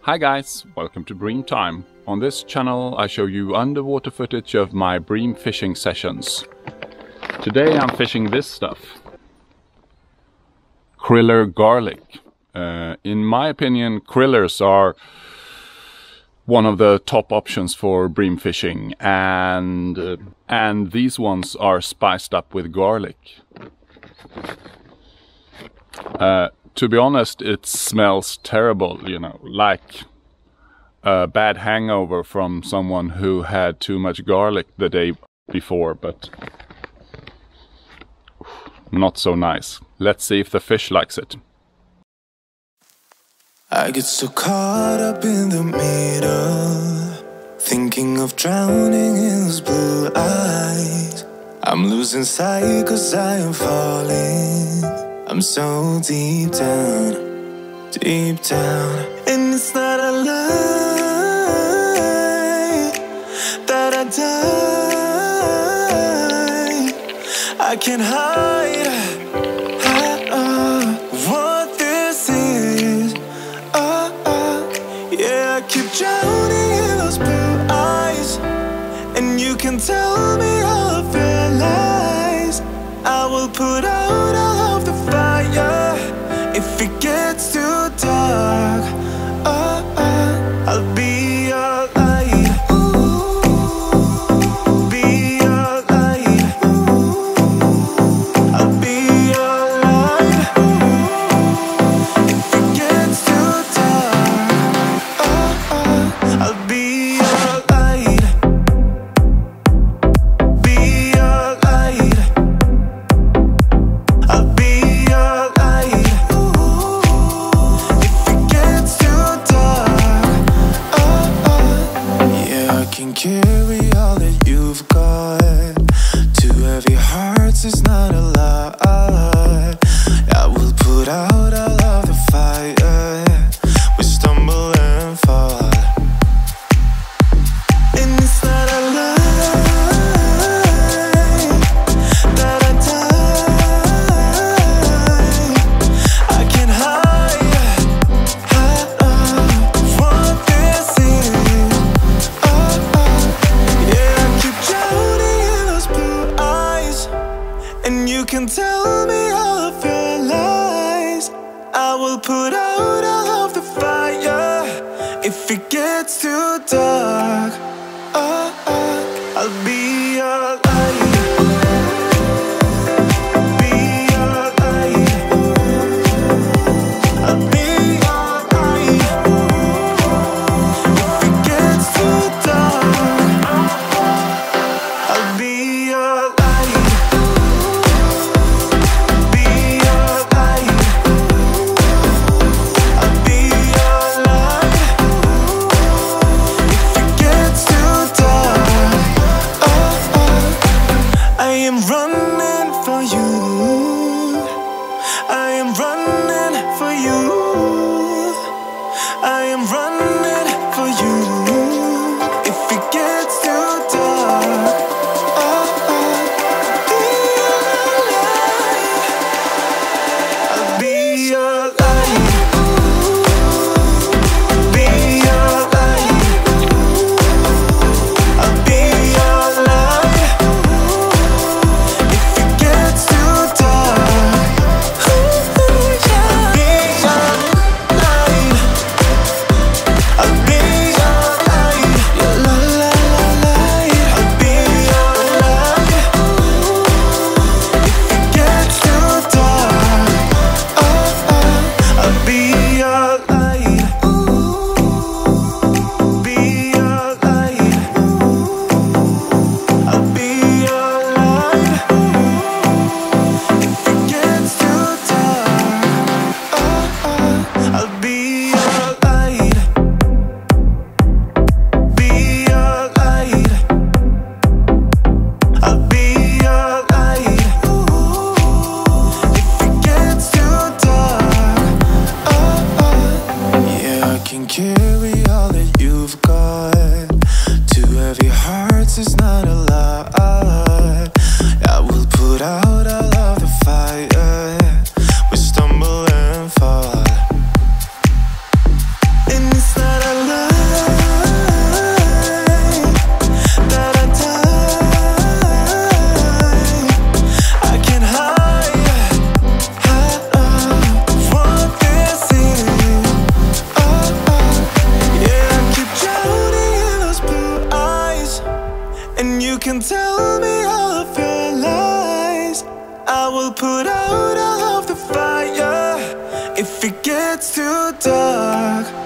Hi guys, welcome to Breamtime. On this channel I show you underwater footage of my bream fishing sessions. Today I'm fishing this stuff. Kriller Garlic. In my opinion, Krillers are one of the top options for bream fishing, and these ones are spiced up with garlic. To be honest, it smells terrible, you know, like a bad hangover from someone who had too much garlic the day before, but not so nice. Let's see if the fish likes it. I get so caught up in the middle, thinking of drowning in those blue eyes. I'm losing sight 'cause I am falling. I'm so deep down, and it's not a lie that I die. I can't hide what this is. Yeah, I keep drowning in those blue eyes, and you can tell me all of your lies. I will put out all of the fire if it gets too dark. I'll be your light. Be your light. I'll be your light. If it gets too dark, I'll be your light. Be your light. I'll be your light. If it gets too dark, yeah, I can carry all that you've got. Two heavy hearts is not a lie. I will put out all of the fire. We stumble and fall, and it's not a lie that I die. I can't hide what this is. Yeah, I keep drowning in those blue eyes, and you can tell me all of your lies. I will put out all of the fire if it gets too dark. I'll be your light. Be your light. I'll be your light. If it gets too dark, I'll be your light. Be your light. I'll be your light. If it gets too dark, I am running for you. I am running for you. I am running for you. If it gets too dark, I'll be your light. Be your light. I'll be your light. If it gets too dark, I'll be your light. I'll be your light. Your light. I'll be your light. If it gets too dark, I'll be your light. Be your light. I'll be your light. If it gets too dark, I'll be your light. Be your light. I'll be your light. If it gets too dark, yeah, I can carry all that you've got. Two heavy hearts is not a lie. I will put out all of the fire. We stumble and fall, and it's not a the dark.